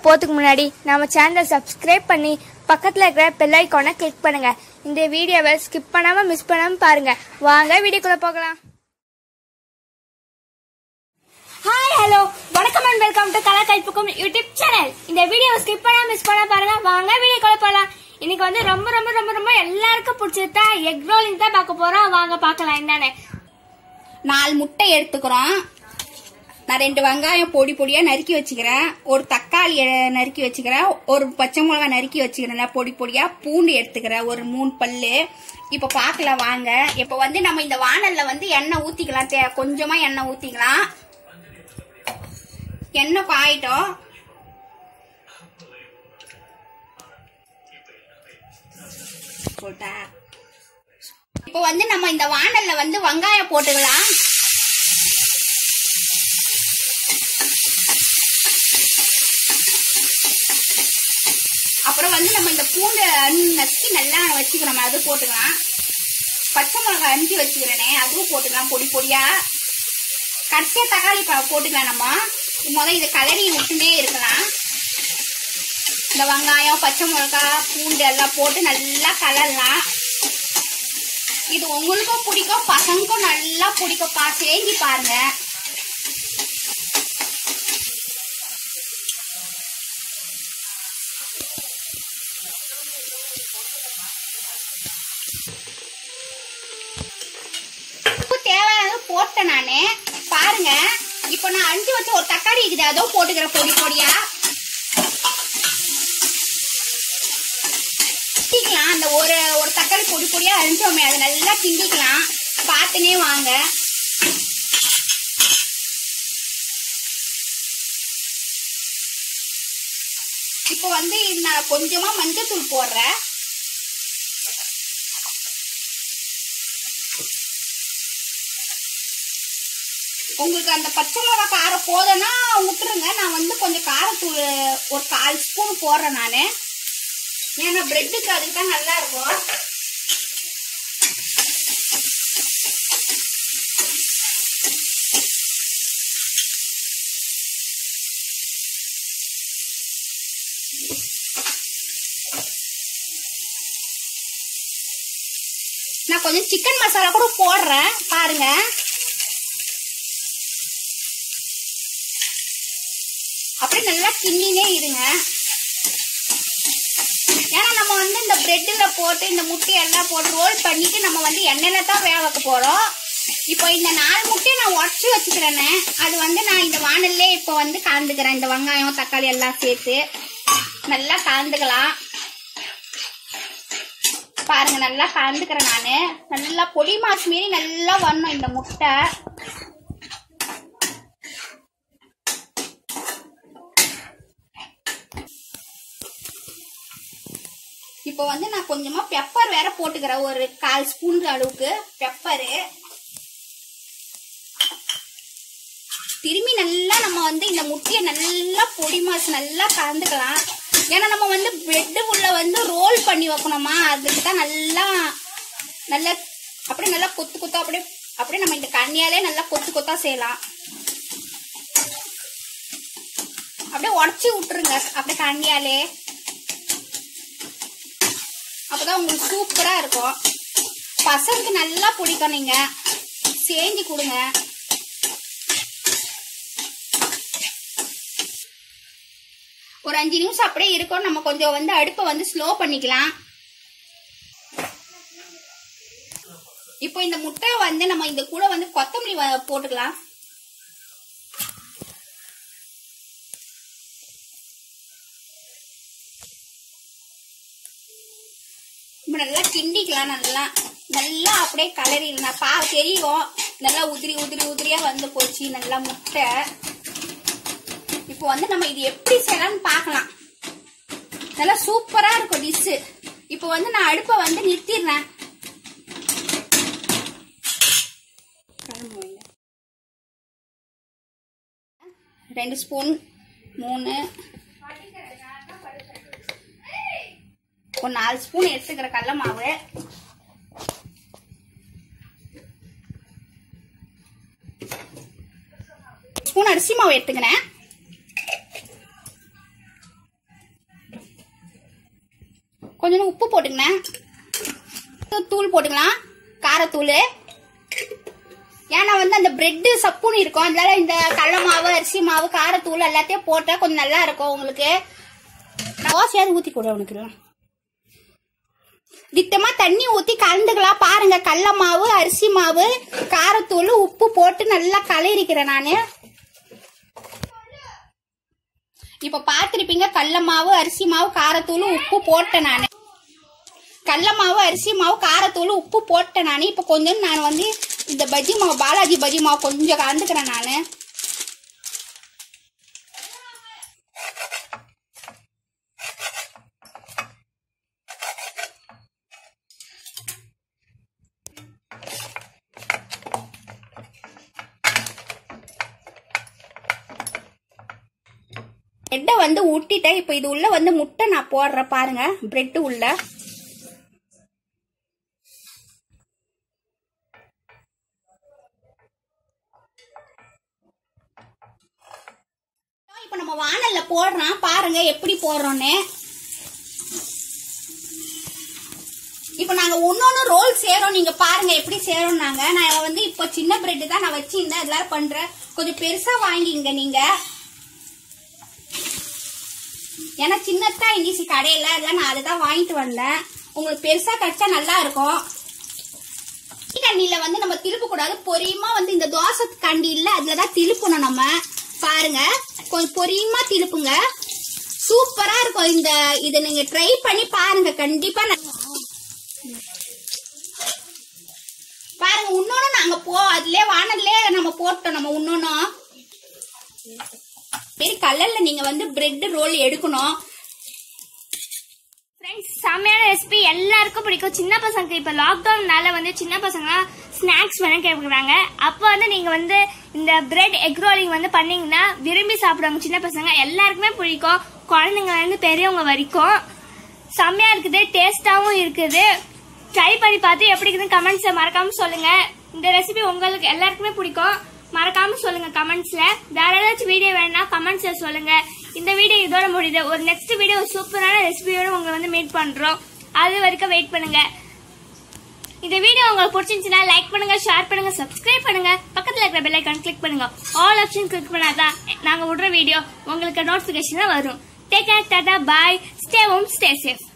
போறதுக்கு முன்னாடி நம்ம சேனலை சப்ஸ்கிரைப் பண்ணி பக்கத்துல இருக்கிற பெல் ஐகானை கிளிக் பண்ணுங்க. இந்த வீடியோவை ஸ்கிப் பண்ணாம மிஸ் பண்ணாம பாருங்க. வாங்க வீடியோக்குள்ள போகலாம். ஹாய் ஹலோ வணக்கம் அண்ட் வெல்கம் டு கலா கைப்புக்கும் யூடியூப் சேனல். இந்த வீடியோவை ஸ்கிப் பண்ணாம மிஸ் பண்ணாம பாருங்க. வாங்க வீடியோக்குள்ள போகலாம். இன்னைக்கு வந்து ரொம்ப ரொம்ப ரொம்ப ரொம்ப எல்லாருக்கும் பிடிச்சதா எக் ரோலிங் தான் பார்க்க போறோம். வாங்க பார்க்கலாம். என்னன்னு 4 முட்டை எடுத்துக்கிறோம். நான் 2 வெங்காயம் பொடி பொடியா நறுக்கி வச்சுக்கிறேன். ஒரு தக்காளி நறுக்கி வச்சுக்கிறேன். ஒரு பச்சை மிளகாய் நறுக்கி வச்சுக்கிறேன் பொடி பொடியா. பூண்டு எடுத்துக்கிறேன் ஒரு 3 பல்லு. இப்ப பாக்கலாம் வாங்க. இப்ப வந்து நம்ம இந்த வாணல்ல வந்து எண்ணெய் ஊத்திக்கலாம். கொஞ்சமா எண்ணெய் ஊத்திக்கலாம். எண்ணெய் காயிட்டோம். போட்டா இப்ப வந்து நம்ம இந்த வாணல்ல வந்து வெங்காயம் போட்டுக்கலாம். அப்புறம் வந்து நம்ம இந்த பூண்டு நசுக்கி நல்லா வச்சுக்கிறோம், அது போட்டுக்கலாம். பச்சை மிளகாய் அரிஞ்சு வச்சுக்கிறேனே அதுவும் போட்டுக்கலாம் பொடி பொடியா. கடைசியா தக்காளி போட்டுக்கலாம். நம்ம இதை கலரி விட்டுனே இருக்கலாம். இந்த வெங்காயம் பச்சை மிளகாய் பூண்டு எல்லாம் போட்டு நல்லா கலரலாம். இது உங்களுக்கும் பிடிக்கும், பசங்களுக்கும் நல்லா பிடிக்கும். செஞ்சு பாருங்க. உப்பு தேவையானது போட்டேன் நானு. பாருங்க இப்ப நான் அரிஞ்சு வச்சு ஒரு தக்காளி இருக்குது, அதோ போட்டுக்கிறேன் பொடி பொடியா. அந்த ஒரு தக்காளி பொடி பொடியா அரிஞ்சோமே அதை நல்லா கிண்டிக்கலாம். பார்த்துனே வாங்க. இப்ப வந்து நான் கொஞ்சமா மஞ்சள் தூள் போடுறேன். உங்களுக்கு அந்த பச்சை மிளகாய் காரம் போதுன்னா விட்டுருங்க. நான் வந்து கொஞ்சம் காரத்தூள் ஒரு 1/4 ஸ்பூன் போடுறேன் நானு. ஏன்னா பிரெட்டுக்கு அதுக்கு தான் நல்லா இருக்கும். நான் கொஞ்சம் சிக்கன் மசாலா கூட போடுறேன் பாருங்க. அப்படியே நல்லா கிண்டினே இருங்க. ஏன்னா நம்ம வந்து இந்த பிரெட்ல போட்டு இந்த முட்டையெல்லாம் போட்டு ரோல் பண்ணிட்டு நம்ம வந்து எண்ணெயில தான் வேக வைக்க போறோம். இப்போ இந்த 4 முட்டையை நான் உடச்சி வச்சுக்கிறேன்னு அது வந்து நான் இந்த வாணல்லே இப்போ வந்து கலந்துக்கிறேன். இந்த வெங்காயம் தக்காளி எல்லாம் சேர்த்து நல்லா கலந்துக்கலாம். பாருங்க நல்லா கலந்துக்கிறேன் நானு. நல்லா பொடி மாசு மாரி நல்லா வரணும் இந்த முட்டை. இப்போ வந்து நான் கொஞ்சமா பெப்பர் வேற போட்டுக்கிறேன். ஒரு 1/4 ஸ்பூன் அளவுக்கு பெப்பரு. திரும்பி நல்லா நம்ம வந்து இந்த முட்டையை நல்லா பொடி மாசு நல்லா கலந்துக்கலாம். ஏன்னா நம்ம வந்து பிரெட் உள்ள வந்து ரோல் பண்ணி வைக்கணுமா, அதுக்கு தான் நல்லா நல்லா அப்படியே நல்லா கொத்து கொத்தா அப்படியே நம்ம இந்த கண்ணியாலே நல்லா கொத்து கொத்தா செய்யலாம். அப்படியே உடச்சி விட்டுருங்க அப்படியே கண்ணியாலே. அப்பதான் உங்களுக்கு சூப்பரா இருக்கும். பசங்களுக்கு நல்லா பிடிக்கும். நீங்க செஞ்சு கொடுங்க. ஒரு 5 நிமிஷம் அப்படியே இருக்கும். நம்ம கொஞ்சம் வந்து அடுப்பை வந்து ஸ்லோ பண்ணிக்கலாம். இப்போ இந்த முட்டை வந்து நம்ம இந்த கூட வந்து கொத்தமல்லி போட்டுக்கலாம். நல்லா கிண்டிக்கலாம். நல்லா நல்லா அப்படியே கலரிடலாம். தெரியும் நல்லா உதிரியா வந்து போச்சு நல்லா முட்டை. இப்போ வந்து நம்ம இது எப்படி செய்யலாம்னு பார்க்கலாம். நல்லா சூப்பரா இருக்கும் டிஷ். இப்போ வந்து நான் அடுப்பை வந்து நிறுத்திடுறேன். 2 ஸ்பூன் 3 ஒரு 4 ஸ்பூன் எடுத்துக்கிற கடலை மாவு. ஸ்பூன் அரிசி மாவு எடுத்துக்கிறேன். உப்பு போட்டுக்கினேன். தூள் போட்டுக்கலாம், காரத்தூள். ஏன்னா வந்து அந்த பிரெட் சப்புன்னு இருக்கும், அதனால இந்த கடலை மாவு, அரிசி மாவு, காரத்தூள் எல்லாத்தையும் போட்டா கொஞ்சம் நல்லா இருக்கும் உங்களுக்கு. தோசையாவது ஊத்தி கூட உனக்கு திட்டமா தண்ணி ஊத்தி கலந்துக்கலாம். பாருங்க, கடலை மாவு, அரிசி மாவு, காரத்தூள், உப்பு போட்டு நல்லா கலரிக்கிறேன் நானு. இப்ப பாத்திருப்பீங்க, கடலை மாவு, அரிசி மாவு, காரத்தூள், உப்பு போட்டேன் நானு. கடலை மாவு, அரிசி மாவு, காரத்தூள், உப்பு போட்டேன் நானு. இப்ப கொஞ்சம் நான் வந்து இந்த பஜ்ஜி மாவு, பாலாஜி பஜ்ஜி மாவு கொஞ்சம் கலந்துக்கிறேன் நானு. பிரெட்டை வந்து ஊட்டிட்டேன். இப்ப இது உள்ள வந்து முட்டை நான் போடுறேன் பாருங்க, பிரெட் உள்ள. இப்ப நம்ம வானல்ல போடுறோம் பாருங்க எப்படி போடுறோன்னு. இப்ப நாங்க ஒன்னொன்னு ரோல் சேரோம், நீங்க பாருங்க எப்படி சேரோம். நான் வந்து இப்ப சின்ன பிரெட் தான் நான் வச்சிருந்தேன், எல்லாரும் பண்றேன். கொஞ்சம் பெருசா வாங்கிங்க நீங்க, ஏன்னா சின்னதா இருந்துச்சு கடையில, அதெல்லாம் நான் அதுதான் வாங்கிட்டு வந்தேன். உங்களுக்கு பெருசா கிடைச்சா நல்லா இருக்கும். கண்டியில வந்து நம்ம திருப்ப கூடாது, பொரியுமா வந்து இந்த தோசை கண்டி இல்ல அதுலதான் திருப்பணும் நம்ம. பாருங்க, கொஞ்சம் பொரியுமா திருப்புங்க, சூப்பரா இருக்கும். இதை நீங்க ட்ரை பண்ணி பாருங்க கண்டிப்பா. பாருங்க, இன்னொன்னு நாங்க அதுலயே வானல்லே நம்ம போட்டோம். நம்ம இன்னொன்னும் கலர்ல நீங்க வந்து பிரெட் ரோல் எடுக்கணும். செமையான ரெசிபி, எல்லாருக்கும் பிடிக்கும். சின்ன பசங்க இப்ப லாக்டவுன்னால வந்து சின்ன பசங்க ஸ்நாக்ஸ் வேணும் கேட்குறாங்க. அப்ப வந்து நீங்க வந்து இந்த பிரெட் எக் ரோலிங் வந்து பண்ணீங்கன்னா விரும்பி சாப்பிடுவாங்க சின்ன பசங்க. எல்லாருக்குமே பிடிக்கும், குழந்தைங்க இருந்து பெரியவங்க வரைக்கும். செம்மையா இருக்குது, டேஸ்டாவும் இருக்குது. ட்ரை பண்ணி பார்த்து எப்படி இருக்குன்னு கமெண்ட்ஸ்ல மறக்காம சொல்லுங்க. இந்த ரெசிபி உங்களுக்கு எல்லாருக்குமே பிடிக்கும், மறக்காம சொல்லுங்க கமெண்ட்ஸ்ல. வேற ஏதாச்சும் வீடியோ வேணும்னா கமெண்ட்ஸ்ல சொல்லுங்க. இந்த வீடியோ இதோட முடியுது. ஒரு நெக்ஸ்ட் வீடியோ சூப்பரான ரெசிபியோட உங்களை வந்து மீட் பண்றோம். அது வரைக்கும் வெயிட் பண்ணுங்க. இந்த வீடியோ உங்களுக்கு பிடிச்சிருந்துச்சுன்னா லைக் பண்ணுங்க, ஷேர் பண்ணுங்க, சப்ஸ்கிரைப் பண்ணுங்க. பக்கத்துல இருக்கிற பெல் ஐகான் கிளிக் பண்ணுங்க. ஆல் ஆப்ஷன் கிளிக் பண்ணாதான் நாங்க விடுற வீடியோ உங்களுக்கு நோட்டிபிகேஷன் வரும். Take care, tata, bye, stay home, stay safe.